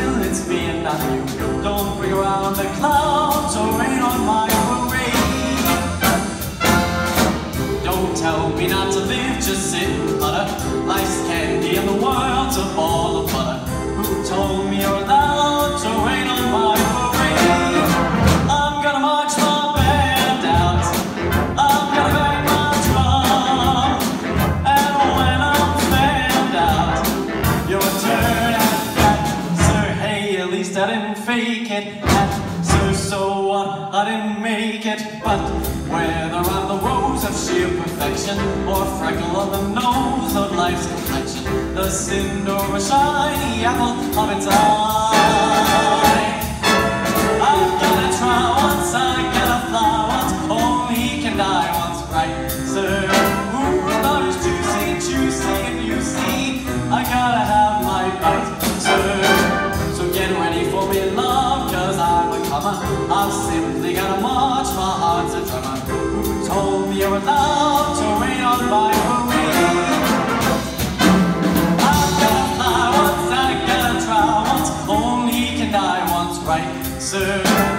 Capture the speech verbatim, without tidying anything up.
Well, it's me and not you. Don't bring around the clouds or rain on my parade. Don't tell me not to live, just sit and putter. Life's candy and the world's a ball of butter. Who told me you're allowed to rain on my parade? I'm gonna march my band out. I'm gonna bang my drum. And when I'm fanned out, your turn at that. Sir, hey, at least I didn't fake it. At sir, so what? I didn't make it. But whether I'm the rose of sheer perfection or freckle on the nose of life's complexion, the cinder or a shiny apple of its eye, I've gotta try once, I gotta fly once, only can die once, right, sir? Ooh, love is juicy, juicy, and you see, I gotta have my bite, sir. So get ready for me, love, cause I'm a comer. I've simply gotta march, my heart's a drummer. Who told me you're allowed to rain on my parade? I've gotta fly once, I gotta try once, only can die once, right, sir?